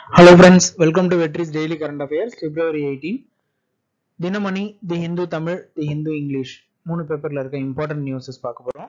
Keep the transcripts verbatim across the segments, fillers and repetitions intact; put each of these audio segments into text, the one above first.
Hello friends, welcome to Vetri's Daily Current Affairs, February eighteenth. Dinamani, The Hindu Tamil, The Hindu English. மூணு பேப்பர்ல இருக்க important newses பார்க்க போறோம்.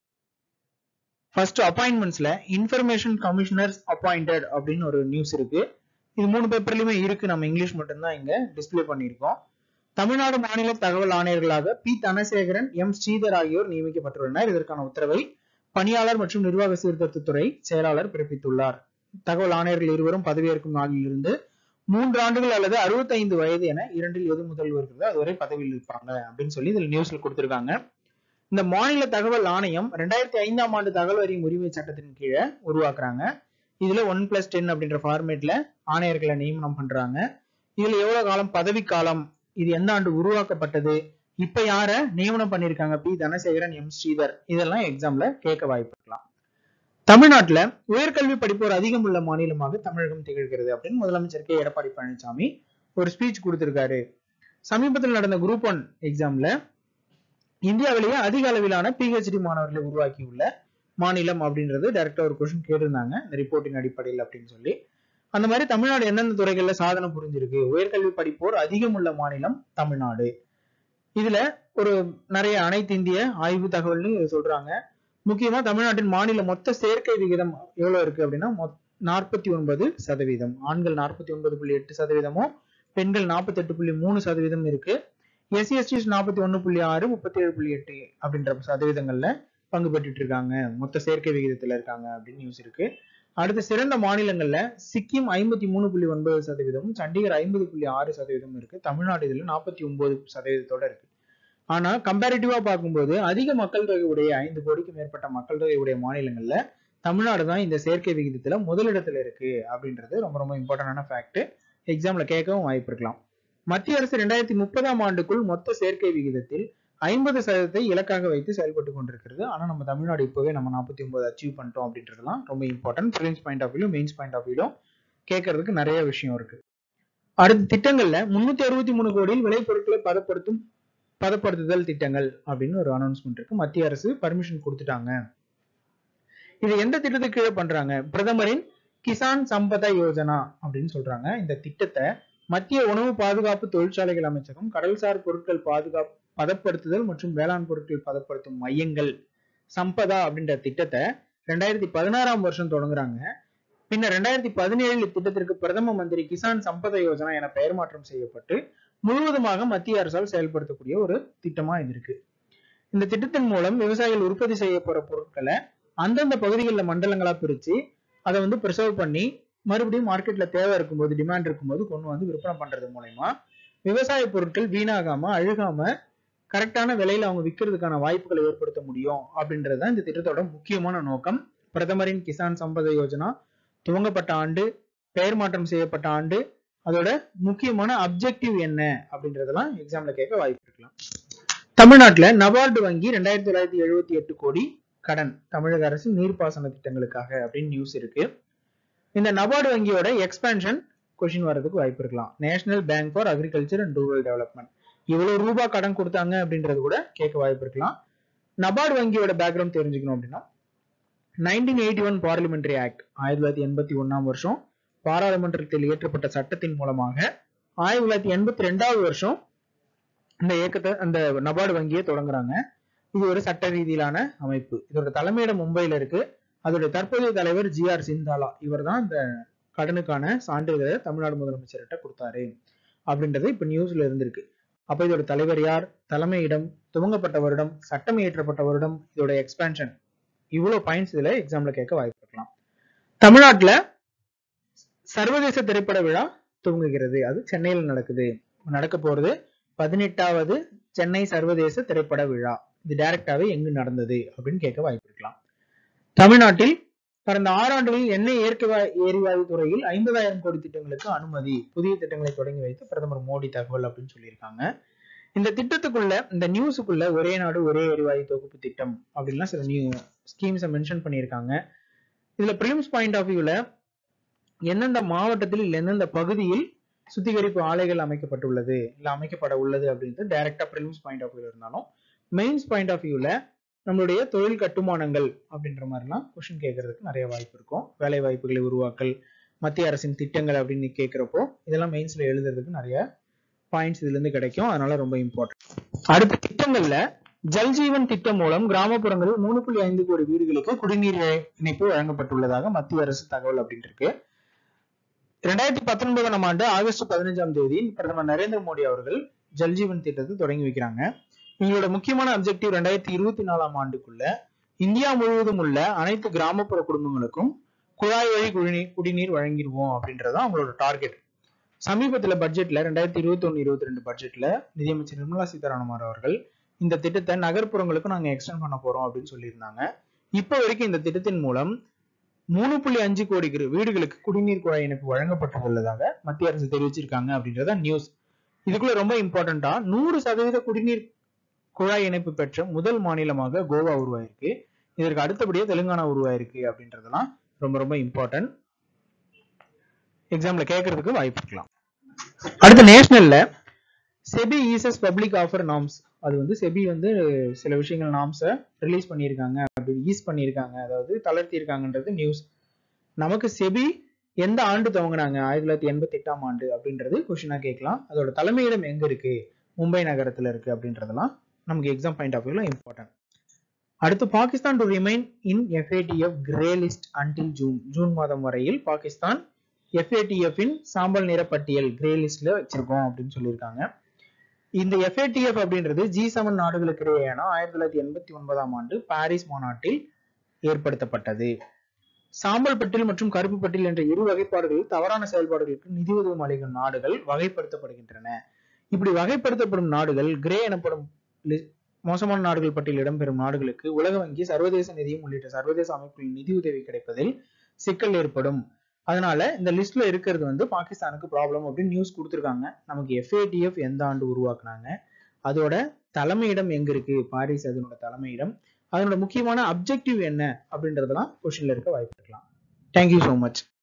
First appointmentsல Information Commissioners appointed அப்படின்னு ஒரு news இருக்கு. இது மூணு பேப்பர்லயுமே இருக்கு, நம்ம இங்கிலீஷ் மட்டும்தான் இங்க டிஸ்ப்ளே பண்ணியிருக்கோம். தமிழ்நாடு மாநில தகவல் ஆணையர்களாக பி தனசேகரன், எம் ஸ்ரீதர் ஆகியோர் நியமிக்கப்பட்டுள்ளனர். இதற்கான உத்தரவை பணியாளர் மற்றும் நிர்வாக சீர்திருத்தத்துறை செயலாளர் பிறப்பித்துள்ளார். தகவல் ஆணையர்கள் இருவரும் பதவியேற்கும் நாளிலிருந்து மூன்று ஆண்டுகள் அல்லது அறுபத்தி ஐந்து வயது என இரண்டில் எது முதல்வர் இருக்கிறதோ அதுவரை பதவியில் இருப்பாங்க அப்படின்னு சொல்லி இதுல நியூஸ்ல கொடுத்திருக்காங்க. இந்த மாநில தகவல் ஆணையம் ரெண்டாயிரத்தி ஐந்தாம் ஆண்டு தகவல் அறியும் உரிமை சட்டத்தின் கீழே உருவாக்குறாங்க. இதுல ஒன் பிளஸ் டென் அப்படின்ற ஃபார்மேட்ல ஆணையர்களை நியமனம் பண்றாங்க. இதுல எவ்வளவு காலம் பதவி காலம், இது எந்த ஆண்டு உருவாக்கப்பட்டது, இப்ப யார நியமனம் பண்ணிருக்காங்க, பி தனசேகரன், எம் ஸ்ரீதர், இதெல்லாம் எக்ஸாம்ல கேட்க வாய்ப்பு இருக்கலாம். தமிழ்நாட்டுல உயர்கல்வி படிப்போர் அதிகம் உள்ள மாநிலமாக தமிழகம் திகழ்கிறது அப்படின்னு முதலமைச்சர் கே எடப்பாடி பழனிசாமி ஒரு ஸ்பீச் கொடுத்திருக்காரு. சமீபத்தில் நடந்த குரூப் ஒன் எக்ஸாம்ல இந்தியாவிலேயே அதிக அளவிலான பிஹெச்டி மாணவர்களை உருவாக்கியுள்ள மாநிலம் அப்படின்றது டைரக்டா ஒரு கொஸ்டின் கேட்டிருந்தாங்க இந்த ரிப்போர்ட்டின் அடிப்படையில் அப்படின்னு சொல்லி. அந்த மாதிரி தமிழ்நாடு எந்தெந்த துறைகள்ல சாதனை புரிஞ்சிருக்கு, உயர்கல்வி படிப்போர் அதிகம் உள்ள மாநிலம் தமிழ்நாடு. இதுல ஒரு நிறைய அனைத்து இந்திய ஆய்வு தகவல்னு சொல்றாங்க. முக்கியமா தமிழ்நாட்டின் மாநில மொத்த சேர்க்கை விகிதம் எவ்வளவு இருக்கு அப்படின்னா நாற்பத்தி ஒன்பது சதவீதம். ஆண்கள் நாற்பத்தி ஒன்பது புள்ளி எட்டு சதவீதமும் பெண்கள் நாற்பத்தி எட்டு புள்ளி மூணு சதவீதம் இருக்கு. எஸ்சி எஸ்டி நாற்பத்தி ஒண்ணு புள்ளி ஆறு முப்பத்தி ஏழு புள்ளி எட்டு அப்படின்ற சதவீதங்கள்ல பங்கு பெற்றுட்டு இருக்காங்க, மொத்த சேர்க்கை விகிதத்துல இருக்காங்க அப்படின்னு நியூஸ் இருக்கு. அடுத்த சிறந்த மாநிலங்கள்ல சிக்கிம் ஐம்பத்தி மூணு புள்ளி ஒன்பது சதவீதமும் சண்டிகர் ஐம்பது புள்ளி ஆறு சதவீதம் இருக்கு. தமிழ்நாடு இதுல நாற்பத்தி ஒன்பது சதவீதத்தோட இருக்கு. ஆனா கம்பேரிட்டிவா பார்க்கும்போது அதிக மக்கள் தொகை உடைய ஐந்து கோடிக்கு மேற்பட்ட மக்கள் தொகை உடைய மாநிலங்கள்ல தமிழ்நாடு தான் இந்த சேர்க்கை விகிதத்துல முதலிடத்துல இருக்கு அப்படின்றது ரொம்ப ரொம்ப இம்பார்ட்டன்டான ஃபேக்ட். எக்ஸாம்ல கேட்கவும் வாய்ப்பு இருக்கலாம். மத்திய அரசு ரெண்டாயிரத்தி முப்பதாம் ஆண்டுக்குள் மொத்த சேர்க்கை விகிதத்தில் ஐம்பது சதவீதத்தை இலக்காக வைத்து செயல்பட்டு கொண்டிருக்கிறது. ஆனா நம்ம தமிழ்நாடு இப்பவே நம்ம நாற்பத்தி ஒன்பது அச்சீவ் பண்ணிட்டோம் அப்படின்றதுலாம் ரொம்ப important. Prelims point of view, mains point of view கேட்கறதுக்கு நிறைய விஷயம் இருக்கு. அடுத்த திட்டங்கள்ல முன்னூத்தி அறுபத்தி மூணு கோடியில் விளைபொருட்களை பதப்படுத்தும் பதப்படுத்துதல் திட்டங்கள் அப்படின்னு ஒரு அனௌன்ஸ்மெண்ட் இருக்கு. மத்திய அரசு பர்மிஷன் கொடுத்துட்டாங்க. இது எந்த திட்டத்துக்கு கீழே பண்றாங்க, பிரதமரின் கிசான் சம்பதா யோஜனா அப்படின்னு சொல்றாங்க. இந்த திட்டத்தை மத்திய உணவு பாதுகாப்பு தொழிற்சாலைகள் அமைச்சகம் கடல்சார் பொருட்கள் பாதுகாப்பு பதப்படுத்துதல் மற்றும் வேளாண் பொருட்கள் பதப்படுத்தும் மையங்கள் சம்பதா அப்படின்ற திட்டத்தை ரெண்டாயிரத்தி பதினாறாம் வருஷம் தொடங்குறாங்க. பின்னர் ரெண்டாயிரத்தி பதினேழு திட்டத்திற்கு பிரதம மந்திரி கிசான் சம்பதா யோஜனா என பெயர் மாற்றம் செய்யப்பட்டு முழுவதுமாக மத்திய அரசால் செயல்படுத்தக்கூடிய ஒரு திட்டமா இது இருக்கு. இந்த திட்டத்தின் மூலம் விவசாயிகள் உற்பத்தி செய்ய போற பொருட்களை அந்தந்த பகுதிகளில் மண்டலங்களா பிரிச்சு அதை வந்து ப்ரிசர்வ் பண்ணி மறுபடியும் மார்க்கெட்ல தேவை இருக்கும்போது, டிமாண்ட் இருக்கும்போது கொண்டு வந்து விற்பனை பண்றது மூலமா விவசாய பொருட்கள் வீணாகாம அழுகாம கரெக்டான விலையில அவங்க விற்கிறதுக்கான வாய்ப்புகளை ஏற்படுத்த முடியும் அப்படின்றதுதான் இந்த திட்டத்தோட முக்கியமான நோக்கம். பிரதமரின் கிசான் சம்பத யோஜனா துவங்கப்பட்ட ஆண்டு, பெயர் மாற்றம் செய்யப்பட்ட ஆண்டு, அதோட முக்கியமான அப்ஜெக்டிவ் என்ன அப்படின்றதெல்லாம் எக்ஸாம்ல கேட்க வாய்ப்பு இருக்கலாம். தமிழ்நாட்டுல நபார்டு வங்கி ரெண்டாயிரத்தி தொள்ளாயிரத்தி எழுபத்தி எட்டு கோடி கடன் தமிழக அரசு நீர்ப்பாசன திட்டங்களுக்காக அப்படின்னு நியூஸ் இருக்கு. இந்த நபார்டு வங்கியோட எக்ஸ்பான்ஷன் கொஸ்டின் வரதுக்கு வாய்ப்பு இருக்கலாம். National bank for agriculture and rural development இவ்வளவு ரூபாய் கடன் கொடுத்தாங்க அப்படின்றது கூட கேட்க வாய்ப்பு இருக்கலாம். நபார்டு வங்கியோட பேக்ரவுண்ட் தெரிஞ்சுக்கணும் அப்படின்னா nineteen eighty one parliamentary act ஆயிரத்தி தொள்ளாயிரத்தி எண்பத்தி ஒன்னாம் வருஷம் பாராளுமன்றத்தில் இயற்றப்பட்ட சட்டத்தின் மூலமாக ஆயிரத்தி தொள்ளாயிரத்தி எண்பத்தி ரெண்டாவது வருஷம் இந்த இயக்கத்தை அந்த நபார்டு வங்கியை தொடங்குறாங்க. இது ஒரு சட்ட ரீதியிலான அமைப்பு. இதோட தலைமையிடம் மும்பையில இருக்கு. அதோட தற்போதைய தலைவர் ஜி ஆர் சிந்தாலா, இவர் தான் இந்த கடனுக்கான சான்றிதழை தமிழ்நாடு முதலமைச்சர்கிட்ட கொடுத்தாரு அப்படின்றது இப்ப நியூஸ்ல இருந்திருக்கு. அப்ப இதோட தலைவர் யார், தலைமையிடம், துவங்கப்பட்ட வருடம், சட்டம் இயற்றப்பட்ட வருடம், இதோட எக்ஸ்பான்ஷன், இவ்வளவு பாயிண்ட்ஸ் இதுல எக்ஸாம்ல கேட்க வாய்ப்பு இருக்கலாம். தமிழ்நாட்டுல சர்வதேச திரைப்பட விழா துவங்குகிறது. அது சென்னையில் நடக்குது. நடக்க போறது பதினெட்டாவது சென்னை சர்வதேச திரைப்பட விழா. இது டைரக்டாவே எங்கு நடந்தது அப்படின்னு கேட்க வாய்ப்பு இருக்கலாம். தமிழ்நாட்டில் கடந்த ஆறு ஆண்டுகளில் எண்ணெய் இயற்கை எரிவாயு துறையில் ஐம்பதாயிரம் கோடி திட்டங்களுக்கு அனுமதி, புதிய திட்டங்களை தொடங்கி வைத்து பிரதமர் மோடி தகவல் அப்படின்னு சொல்லியிருக்காங்க. இந்த திட்டத்துக்குள்ள, இந்த நியூஸுக்குள்ள ஒரே நாடு ஒரே எரிவாயு தொகுப்பு திட்டம் அப்படின்லாம் சில நியூ ஸ்கீம்ஸை மென்ஷன் பண்ணியிருக்காங்க. இதுல பிரிலிம்ஸ் பாயிண்ட் ஆஃப் வியூல எந்தெந்த மாவட்டத்தில் இல்லை எந்தெந்த பகுதியில் சுத்திகரிப்பு ஆலைகள் அமைக்கப்பட்டுள்ளது இல்ல அமைக்கப்பட உள்ளது அப்படின்றது டைரக்டா பிரிலிம்ஸ் பாயிண்ட் ஆஃப் வியூல இருந்தாலும், மெயின்ஸ் பாயிண்ட் ஆஃப் வியூல நம்மளுடைய தொழில் கட்டுமானங்கள் அப்படின்ற மாதிரிலாம் கொஸ்டின் கேட்கறதுக்கு நிறைய வாய்ப்பு இருக்கும். வேலை வாய்ப்புகளை உருவாக்கல், மத்திய அரசின் திட்டங்கள் அப்படின்னு கேட்கிறப்போ இதெல்லாம் மெயின்ஸ்ல எழுதுறதுக்கு நிறைய பாயிண்ட்ஸ் இதுல இருந்து கிடைக்கும். அதனால ரொம்ப இம்பார்ட்டன்ட். அடுத்த திட்டங்கள்ல ஜல்ஜீவன் திட்டம் மூலம் கிராமப்புறங்களில் மூணு புள்ளி ஐந்து கோடி வீடுகளுக்கு குடிநீர் இணைப்பு வழங்கப்பட்டுள்ளதாக மத்திய அரசு தகவல் அப்படின்னு இருக்கு. இரண்டாயிரத்தி பத்தொன்பதாம் ஆண்டு ஆகஸ்ட் பதினஞ்சாம் தேதி பிரதமர் நரேந்திர மோடி அவர்கள் ஜல்ஜீவன் திட்டத்தை தொடங்கி வைக்கிறாங்க. இவங்களோட முக்கியமான அப்ஜெக்டிவ் ரெண்டாயிரத்தி இருபத்தி நாலாம் ஆண்டுக்குள்ள இந்தியா முழுவதும் உள்ள அனைத்து கிராமப்புற குடும்பங்களுக்கும் குழாய் வழி குடிநீர் குடிநீர் வழங்கிடுவோம் அப்படின்றதான் அவங்களோட டார்கெட். சமீபத்துல பட்ஜெட்ல ரெண்டாயிரத்தி இருபத்தி ஒன்னு இருபத்தி ரெண்டு பட்ஜெட்ல நிதியமைச்சர் நிர்மலா சீதாராமன் அவர்கள் இந்த திட்டத்தை நகர்ப்புறங்களுக்கும் நாங்க எக்ஸ்டெண்ட் பண்ண போறோம் அப்படின்னு சொல்லியிருந்தாங்க. இப்ப வரைக்கும் இந்த திட்டத்தின் மூலம் மூணு புள்ளி அஞ்சு கோடி வீடுகளுக்கு குடிநீர் குழாய் இணைப்பு வழங்கப்பட்டுள்ளதாக மத்திய அரசு தெரிவிச்சிருக்காங்க அப்படின்றத நியூஸ். இதுக்குள்ள ரொம்ப இம்பார்ட்டண்டா நூறு சதவீத குடிநீர் குழாய் இணைப்பு பெற்ற முதல் மாநிலமாக கோவா உருவாயிருக்கு. இதற்கு அடுத்தபடியே தெலுங்கானா உருவாயிருக்கு அப்படின்றதெல்லாம் ரொம்ப ரொம்ப இம்பார்ட்டன்ட். எக்ஸாம்ல கேட்கறதுக்கு வாய்ப்பு இருக்கலாம். அடுத்த நேஷனல்ல SEBI eases public offer norms, அது வந்து செபி வந்து சில விஷயங்கள் நார்ம்ஸை ரிலீஸ் பண்ணியிருக்காங்க, அப்படி ஈஸ் பண்ணியிருக்காங்க, அதாவது தளர்த்தி இருக்காங்கன்றது நியூஸ். நமக்கு செபி எந்த ஆண்டு துவங்கினாங்க, ஆயிரத்தி தொள்ளாயிரத்தி எண்பத்தி எட்டாம் ஆண்டு அப்படின்றது கொஸ்டினா கேட்கலாம். அதோட தலைமையிடம் எங்க இருக்கு, மும்பை நகரத்துல இருக்கு அப்படின்றதெல்லாம் நமக்கு எக்ஸாம் பாயிண்ட் ஆஃப் வியூல இம்பார்ட்டன்ட். அடுத்து Pakistan to remain in FATF grey list until June, June மாதம் வரையில் பாகிஸ்தான் எஃப்ஏடிஎஃப் இன் சாம்பல் நிற பட்டியல் கிரே லிஸ்ட்ல வச்சிருக்கோம் அப்படின்னு சொல்லியிருக்காங்க. இந்த எஃப்ஏடிஎஃப் அப்படின்றது ஜி செவன் நாடுகளுக்கு இடையேயான ஆயிரத்தி தொள்ளாயிரத்தி எண்பத்தி ஒன்பதாம் ஆண்டு பாரிஸ் மாநாட்டில் ஏற்படுத்தப்பட்டது. சாம்பல் பட்டியல் மற்றும் கருப்பு பட்டியல் என்ற இரு வகைப்பாடுகளில் தவறான செயல்பாடுகளுக்கு நிதி உதவும் அளிக்கும் நாடுகள் வகைப்படுத்தப்படுகின்றன. இப்படி வகைப்படுத்தப்படும் நாடுகள் கிரே எனப்படும் மோசமான நாடுகள் பட்டியல் இடம்பெறும் நாடுகளுக்கு உலக வங்கி, சர்வதேச நிதியம் உள்ளிட்ட சர்வதேச அமைப்புகளின் நிதி உதவி கிடைப்பதில் சிக்கல் ஏற்படும். அதனால இந்த லிஸ்ட்ல இருக்கிறது வந்து பாகிஸ்தானுக்கு ப்ராப்ளம் அப்படின்னு நியூஸ் கொடுத்துருக்காங்க. நமக்கு எஃப்ஏடிஎஃப் எந்த ஆண்டு உருவாக்குனாங்க, அதோட தலைமையிடம் எங்க இருக்கு, பாரிஸ் அதனோட தலைமையிடம், அதனோட முக்கியமான அப்ஜெக்டிவ் என்ன அப்படின்றதெல்லாம் கொஸ்டின்ல இருக்க வாய்ப்பு இருக்கலாம். Thank you so much.